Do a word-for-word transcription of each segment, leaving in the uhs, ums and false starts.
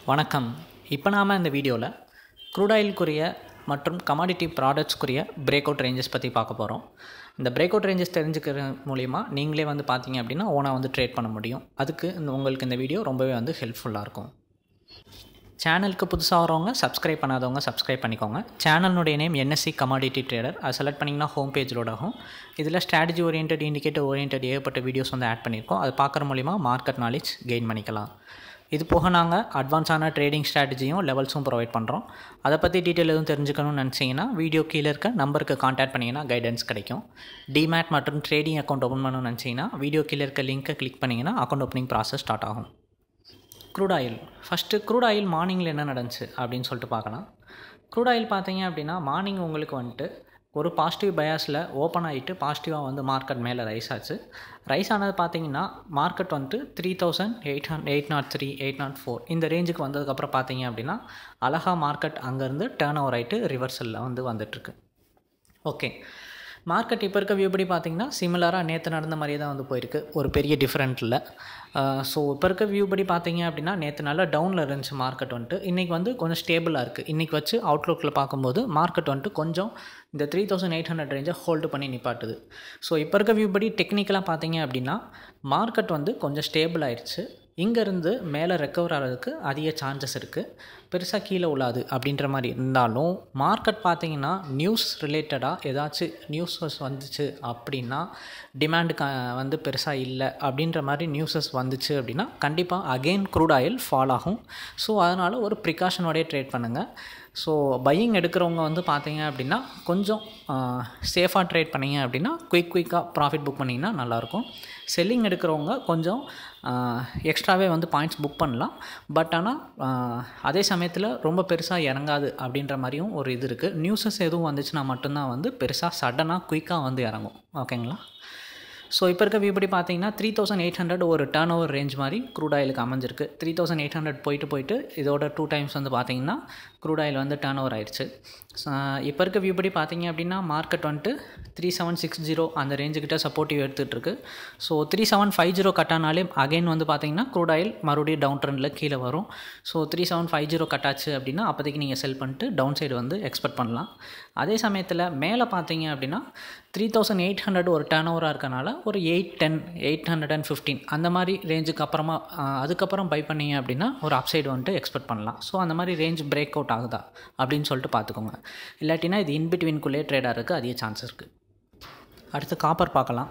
வணக்கம். இப்போ நாம இந்த வீடியோவில் க்ரூட் ஆயிலுக்குரிய மற்றும் கமாடிட்டி ப்ராடக்ட்ஸ்க்குரிய பிரேக் அவுட் ரேஞ்சஸ் பற்றி பார்க்க போகிறோம். இந்த பிரேக் அவுட் ரேஞ்சஸ் தெரிஞ்சுக்கிற மூலிமா நீங்களே வந்து பார்த்தீங்க அப்படின்னா ஓனாக வந்து ட்ரேட் பண்ண முடியும். அதுக்கு இந்த உங்களுக்கு இந்த வீடியோ ரொம்பவே வந்து ஹெல்ப்ஃபுல்லாக இருக்கும். சேனலுக்கு புதுசாக வரவங்க சப்ஸ்கிரைப் பண்ணாதவங்க சப்ஸ்கிரைப் பண்ணிக்கோங்க. சேனலுடைய நேம் என்எஸ்சி கமாடிட்டி ட்ரேடர். அதை செலக்ட் பண்ணிங்கன்னா ஹோம் பேஜ் லோட் ஆகும். இதில் ஸ்ட்ராட்டஜி ஓரியன்ட், இண்டிகேட்டர் ஓரியன்ட் ஏகப்பட்ட வீடியோஸ் வந்து ஆட் பண்ணியிருக்கோம். அது பார்க்குற மூலிமா மார்க்கெட் நாலேஜ் கெயின் பண்ணிக்கலாம். இது போக நாங்கள் அட்வான்ஸான ட்ரேடிங் ஸ்ட்ராட்டஜியும் லெவல்ஸும் ப்ரொவைட் பண்ணுறோம். அதை பற்றி டீட்டெயில் எதுவும் தெரிஞ்சுக்கணும்னு நினச்சிங்கன்னா வீடியோ கீழே இருக்க நம்பருக்கு கான்டாக்ட் பண்ணிங்கன்னா கைடன்ஸ் கிடைக்கும். டிமேட் மற்றும் ட்ரேடிங் அக்கௌண்ட் ஓப்பன் பண்ணணும்னு நினச்சிங்கன்னா வீடியோ கீழே இருக்க லிங்க்கை கிளிக் பண்ணிங்கன்னா அக்கௌண்ட் ஓப்பனிங் ப்ராசஸ் ஸ்டார்ட் ஆகும். Crude oil first crude oil மார்னிங்கில் என்ன நடந்துச்சு அப்படின்னு சொல்லிட்டு பார்க்கலாம். க்ரூட் ஆயில் பார்த்தீங்க அப்படின்னா மார்னிங் உங்களுக்கு வந்துட்டு ஒரு பாசிட்டிவ் பயாஸில் ஓப்பன் ஆகிட்டு பாசிட்டிவாக வந்து மார்க்கெட் மேலே ரைஸ் ஆச்சு. ரைஸ் ஆனது பார்த்தீங்கன்னா மார்க்கெட் வந்துட்டு three thousand eight hundred eight nought three eight nought four இந்த ரேஞ்சுக்கு வந்ததுக்கப்புறம் பார்த்தீங்க அப்படின்னா அழகாக மார்க்கெட் அங்கேருந்து டேர்ன் ஓவர் ஆகிட்டு ரிவர்சலில் வந்து வந்துட்டுருக்கு. ஓகே, மார்க்கெட் இப்போ இருக்க வியூ படி பார்த்திங்கன்னா சிமிலராக நேற்று நடந்த மாதிரியே தான் வந்து போயிருக்கு, ஒரு பெரிய டிஃப்ரெண்ட் இல்லை. ஸோ இப்போ இருக்க வியூ படி பார்த்தீங்க அப்படின்னா நேற்று நல்லா டவுனில் இருந்துச்சு மார்க்கெட் வந்துட்டு. இன்றைக்கி வந்து கொஞ்சம் ஸ்டேபிளாக இருக்குது. இன்றைக்கி வச்சு அவுட்லுக்கில் பார்க்கும்போது மார்க்கெட் வந்துட்டு கொஞ்சம் இந்த த்ரீ தௌசண்ட் எயிட் ஹண்ட்ரட் ரேஞ்சை ஹோல்டு பண்ணி நிப்பாட்டுது. ஸோ இப்போ இருக்க வியூ படி டெக்னிக்கலாக பார்த்தீங்க அப்படின்னா மார்க்கெட் வந்து கொஞ்சம் ஸ்டேபிள் ஆயிடுச்சு. இங்கேருந்து மேலே ரெக்கவர் ஆகிறதுக்கு அதிக சான்சஸ் இருக்குது. பெருசாக கீழே உள்ளாது அப்படின்ற மாதிரி இருந்தாலும் மார்க்கெட் பார்த்திங்கன்னா நியூஸ் ரிலேட்டடாக ஏதாச்சும் நியூஸஸ் வந்துச்சு அப்படின்னா டிமாண்டுக்கு வந்து பெருசாக இல்லை அப்படின்ற மாதிரி நியூஸஸ் வந்துச்சு அப்படின்னா கண்டிப்பாக அகெயின் க்ரூட் ஆயில் ஃபால் ஆகும். ஸோ அதனால் ஒரு ப்ரிகாஷனோடய ட்ரேட் பண்ணுங்கள். ஸோ பையிங் எடுக்கிறவங்க வந்து பார்த்தீங்க அப்படின்னா கொஞ்சம் சேஃபாக ட்ரேட் பண்ணிங்க அப்படின்னா குயிக் குயிக்காக ப்ராஃபிட் புக் பண்ணிங்கன்னா நல்லாயிருக்கும். செல்லிங் எடுக்கிறவங்க கொஞ்சம் எக்ஸ்ட்ராவே வந்து பாயிண்ட்ஸ் புக் பண்ணலாம். பட் ஆனால் அதே சமயத்தில் ரொம்ப பெருசாக இறங்காது அப்படின்ற மாதிரியும் ஒரு இது இருக்குது. நியூஸஸ் எதுவும் வந்துச்சுன்னா மட்டும்தான் வந்து பெருசாக சடனாக குயிக்காக வந்து இறங்கும். ஓகேங்களா? ஸோ இப்போ இருக்க வியூ படி பார்த்தீங்கன்னா த்ரீ தௌசண்ட் எயிட் ஹண்ட்ரட் ஒரு டர்ன் ஓவர் ரேஞ்ச் மாதிரி க்ரூட் ஆயிலுக்கு அமைஞ்சிருக்கு. த்ரீ தௌசண்ட் எயிட் ஹண்ட்ரட் போயிட்டு போயிட்டு இதோட டூ டைம்ஸ் வந்து பார்த்தீங்கன்னா க்ரூட் ஆயில் வந்து டர்ன் ஓவர் ஆயிடுச்சு. இப்போ இருக்க வியூ படி பார்த்தீங்க அப்படின்னா மார்க்கெட் வந்துட்டு த்ரீ செவன் சிக்ஸ் ஜீரோ அந்த ரேஞ்சுக்கிட்ட சப்போர்ட்டிவ் எடுத்துகிட்டு இருக்கு. So three seven five zero கட்டானாலே அகைன் வந்து பார்த்தீங்கன்னா க்ரூட் ஆயில் மறுபடியும் டவுன் ட்ரெண்டில் கீழே வரும். So three seven five zero கட்டாச்சு அப்படின்னா அப்போதைக்கு நீங்கள் செல் பண்ணிட்டு டவுன் சைடு வந்து எக்ஸ்பெக்ட் பண்ணலாம். அதே சமயத்தில் மேலே பார்த்தீங்க அப்படின்னா த்ரீ தௌசண்ட் எயிட் ஹண்ட்ரட் ஒரு டர்ன் ஓவராக இருக்கனால ஒரு eight ten eight hundred and fifteen அந்த மாதிரி ரேஞ்சுக்கு அப்புறமா அதுக்கப்புறம் பை பண்ணிங்க அப்படின்னா ஒரு அப்சைடு வந்துட்டு எக்ஸ்பெக்ட் பண்ணலாம். ஸோ அந்த மாதிரி ரேஞ்ச் பிரேக் அவுட் ஆகுதா அப்படின்னு சொல்லிட்டு பார்த்துக்கோங்க. இல்லாட்டினா இது இன்பிட்வீன்குள்ளே ட்ரேடாக இருக்குது, அதிக சான்ஸ் இருக்குது. அடுத்து காப்பர் பார்க்கலாம்.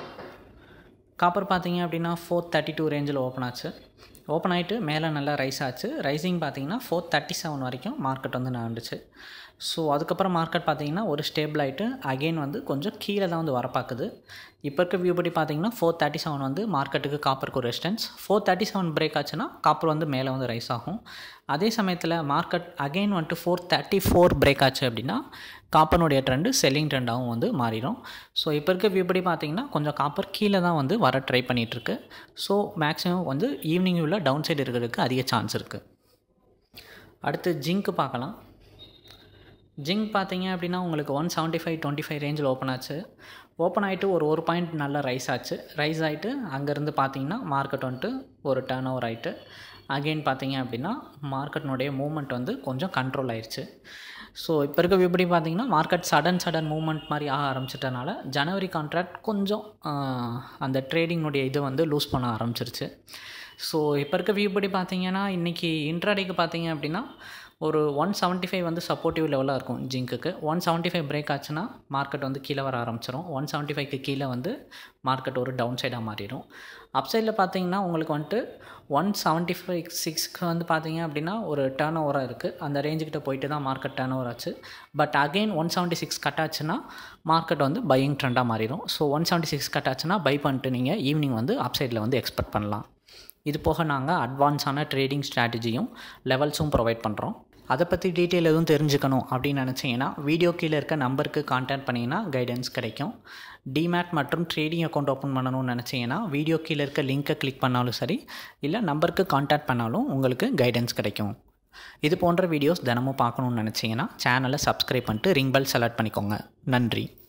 காப்பர் பார்த்தீங்க அப்படின்னா ஃபோர் தேர்ட்டி டூ ரேஞ்சில் ஓப்பன் ஆச்சு. ஓப்பன் ஆகிட்டு மேலே நல்லா ரைஸ் ஆச்சு. ரைசிங் பார்த்தீங்கன்னா ஃபோர் தேர்ட்டி செவன் வரைக்கும் மார்க்கெட் வந்து நடந்துச்சு. ஸோ அதுக்கப்புறம் மார்க்கெட் பார்த்தீங்கன்னா ஒரு ஸ்டேபிள் ஆகிட்டு அகெயின் வந்து கொஞ்சம் கீழே தான் வந்து வர பார்க்குது. இப்போ இருக்க வியூ படி பார்த்தீங்கன்னா ஃபோர் தேர்ட்டி செவன் வந்து மார்க்கெட்டுக்கு காப்பருக்கு ஒரு resistance. Four thirty seven break ஆச்சுன்னா காப்பர் வந்து மேலே வந்து ரைஸ் ஆகும். அதே சமயத்தில் மார்க்கெட் அகெயின் வந்துட்டு ஃபோர் தேர்ட்டி ஃபோர் பிரேக் ஆச்சு அப்படின்னா காப்பனுடைய ட்ரெண்டு செல்லிங் ட்ரெண்டாகவும் வந்து மாறிடும். ஸோ இப்போ இருக்க வியூ படி பார்த்தீங்கன்னா கொஞ்சம் காப்பர் கீழே தான் வந்து வர ட்ரை பண்ணிகிட்ருக்கு. ஸோ மேக்ஸிமம் வந்து ஈவினிங் உள்ள டவுன் சைடு இருக்கிறதுக்கு அதிக சான்ஸ் இருக்குது. அடுத்து ஜிங்க் பார்க்கலாம். ஜிங்க் பார்த்தீங்க அப்படின்னா உங்களுக்கு one seventy five twenty five ரேஞ்சில் ஓப்பன் ஆச்சு. ஓப்பன் ஆகிட்டு ஒரு ஒரு பாயிண்ட் நல்லா ரைஸ் ஆச்சு. ரைஸ் ஆகிட்டு அங்கேருந்து பார்த்தீங்கன்னா மார்க்கெட் வந்துட்டு ஒரு டர்ன் ஓவர் ஆகிட்டு அகெயின் பார்த்தீங்க அப்படின்னா மார்க்கெட்னுடைய மூவ்மெண்ட் வந்து கொஞ்சம் கண்ட்ரோல் ஆயிடுச்சு. ஸோ இப்போ இருக்க விபடி பார்த்தீங்கன்னா மார்க்கெட் சடன் சடன் மூவ்மெண்ட் மாதிரி ஆக ஆரம்பிச்சிட்டனால ஜனவரி கான்ட்ராக்ட் கொஞ்சம் அந்த ட்ரேடிங்னுடைய இதை வந்து லூஸ் பண்ண ஆரம்பிச்சிருச்சு. ஸோ இப்போ இருக்க வியூபடி பார்த்தீங்கன்னா இன்றைக்கி இன்ட்ராடேக்கு பார்த்தீங்க அப்படின்னா ஒரு ஒன் செவன்ட்டி ஃபைவ் வந்து சப்போர்ட்டிவ் லெவலாக இருக்கும் ஜிங்க்குக்கு. ஒன் செவன்ட்டி ஃபைவ் பிரேக் ஆச்சுன்னா மார்க்கெட் வந்து கீழே வர ஆரம்பிச்சிடும். ஒன் செவன்ட்டி ஃபைவ்க்கு கீழே வந்து மார்க்கெட் ஒரு டவுன் சைடாக மாறிடும். அப் சைடில் பார்த்தீங்கன்னா உங்களுக்கு வந்துட்டு ஒன் செவன்ட்டி ஃபைவ் சிக்ஸ்க்கு வந்து பார்த்தீங்க அப்படின்னா ஒரு டர்ன் ஓவராக இருக்குது. அந்த ரேஞ்சுக்கிட்ட போயிட்டு தான் மார்க்கெட் டர்ன் ஓவர் ஆச்சு. But again one seventy six cut ஆச்சுன்னா மார்க்கெட் வந்து பையிங் ட்ரெண்டாக மாறிடும். So one seventy six cut ஆச்சுன்னா பை பண்ணிட்டு நீங்கள் ஈவினிங் வந்து அப் சைடில் வந்து எக்ஸ்பெக்ட் பண்ணலாம். இது போக நாங்கள் அட்வான்ஸான ட்ரேடிங் ஸ்ட்ராட்டஜியும் லெவல்ஸும் ப்ரொவைட் பண்ணுறோம். அதை பற்றி டீட்டெயில் எதுவும் தெரிஞ்சுக்கணும் அப்படின்னு நினச்சிங்கன்னா வீடியோ கீழே இருக்க நம்பருக்கு கான்டாக்ட் பண்ணிங்கன்னா கைடன்ஸ் கிடைக்கும். டிமேட் மற்றும் ட்ரேடிங் அக்கௌண்ட் ஓப்பன் பண்ணணும்னு நினச்சிங்கன்னா வீடியோ கீழே இருக்க லிங்க்கை கிளிக் பண்ணாலும் சரி, இல்லை நம்பருக்கு கான்டாக்ட் பண்ணாலும் உங்களுக்கு கைடன்ஸ் கிடைக்கும். இது போன்ற வீடியோஸ் தினமும் பார்க்கணுன்னு நினச்சிங்கன்னா சேனலை சப்ஸ்கிரைப் பண்ணிட்டு ரிங் பெல் செலக்ட் பண்ணிக்கோங்க. நன்றி.